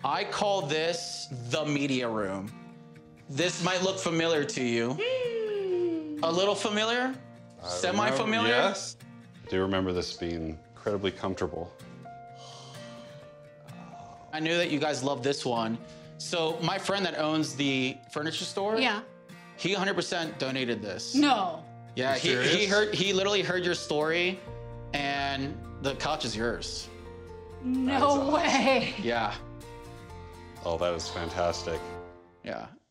I call this the media room. This might look familiar to you. A little familiar? Semi-familiar? Yes. I do remember this being incredibly comfortable. I knew that you guys love this one. So my friend that owns the furniture store, Yeah. he 100% donated this. No. Yeah, You serious? he literally heard your story, and the couch is yours. No way. Yeah, Oh, that is fantastic. yeah.